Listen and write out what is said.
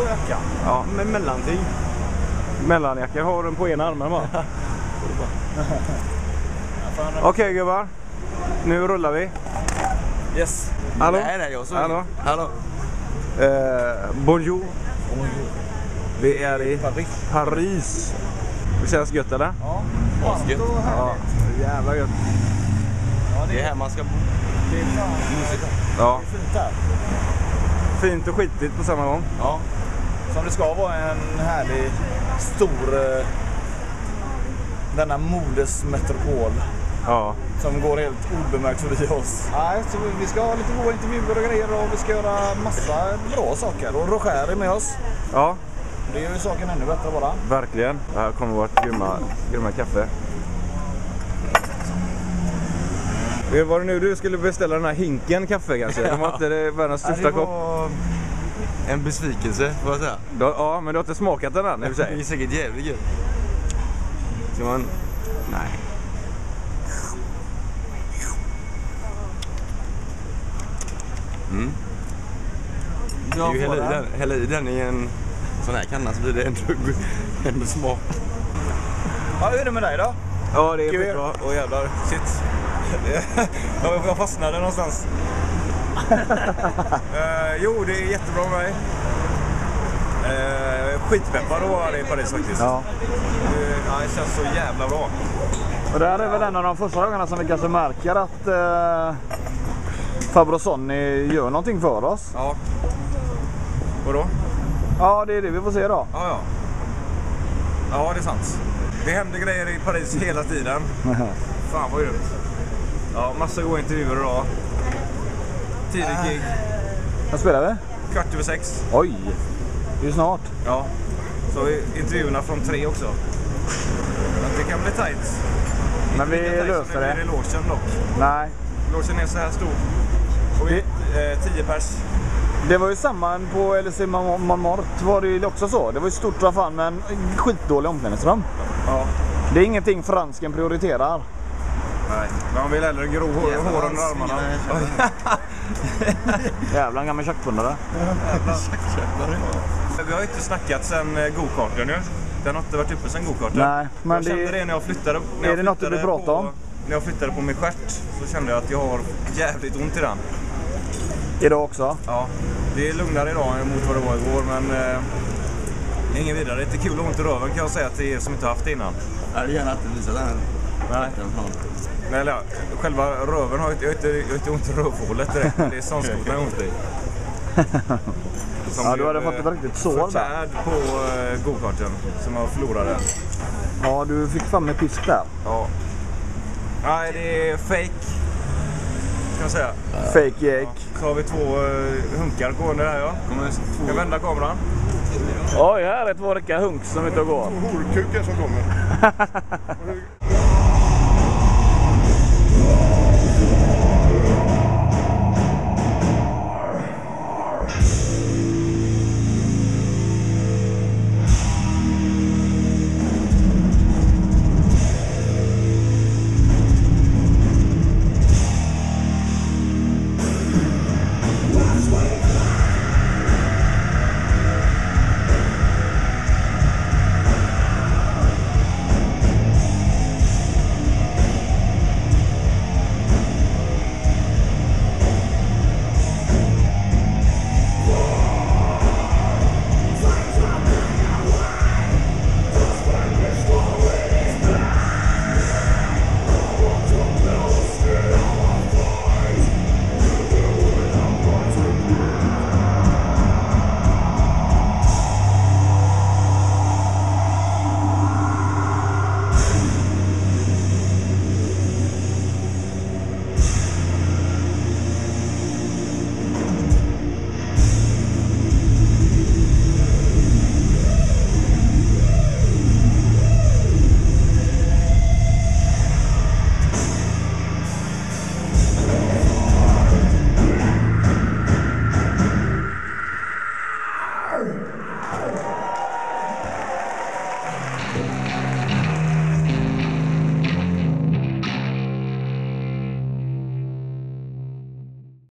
och jacka. Ja. Med mellanting. Mellanjacka har den på ena armen va? Okej gubbar. Nu rullar vi. Yes. Hallå? Nej, jag såg. Hallå. Bonjour. Vi är i Paris. Det känns gött eller? Ja, gött. Ja, jävla gött. Ja, det är här man ska bo. Det är fan ja. Det är fint här. Fint och skitigt på samma gång. Ja. Som det ska vara en härlig, stor denna modesmetropol. Ja. Som går helt obemärkt förbi oss. Nej, så vi ska ha lite goda intervjuer och grejer och vi ska göra massa bra saker. Och Roger är med oss. Ja. Det gör ju saken ännu bättre bara. Verkligen. Det här kommer vårt grymma kaffe. Var det nu du skulle beställa den här hinken kaffe kanske? Det var inte det världens största kopp. En besvikelse, får jag säga. Ja, men du har inte smakat den än i och för sig. Det är säkert jävligt gött. Ska man... Nej. Mm. Du häller i den i en sån här kanna så blir det ändå smak. Ja, hur är det med dig då? Ja, det är skitbra. Åh jävlar, shit. Jag fastnade någonstans. Jo, det är jättebra med mig. Skitpeppar att vara i Paris faktiskt. Ja. Det känns så jävla bra. Och det här är väl en av de första gångerna som vi kanske märker att Fabrosoni gör någonting för oss. Ja. Vadå? Ja, det är det vi får se då. Ja. Ja, det är sant. Det händer grejer i Paris hela tiden. Fan vad grymt. Ja, massa goda intervjuer idag. Tidig gig. Vad spelar vi? 6:15. Oj, det är ju snart. Ja, så har vi intervjuerna från 3 också. Det kan bli tight. Men vi löser det. Det är logen dock. Nej. Logen är så här stor. Och vi 10 pers. Det var ju samma på LC Montmartre var det ju också så. Det var ju stort vad fan men skitdålig omklädningsrum. Ja. Det är ingenting fransken prioriterar. Nej, man vill hellre gro hår under armarna. Jävla en gammal tjackpundare. Vi har inte snackat sen go-karten nu. Den har inte varit uppe sen go-karten. Nej, men jag kände det när jag flyttade. Är det något du vill prata om? När jag flyttade på min stjärt så kände jag att jag har jävligt ont i den. Idag också? Ja, det är lugnare idag mot vad det var igår, men det är ingen vidare. Det är inte kul att ha ont i röven kan jag säga till er som inte har haft det innan. Ja, det är gärna att du visar den. Nej. Nej, eller själva röven har jag inte ont i rövhålet direkt, men det är sånskotan jag har ont i. Ja, du hade fått ett riktigt sår där. På go-karten som jag förlorade. Ja, du fick fram med pisk där. Ja. Nej, det är fake. Kan jag säga. Fake jake. Ja. Så har vi 2 hunkar gående här, ja. Ska jag vända kameran? Oj, här är 2 riktiga hunks som är ute och går. 2 horkukar som kommer.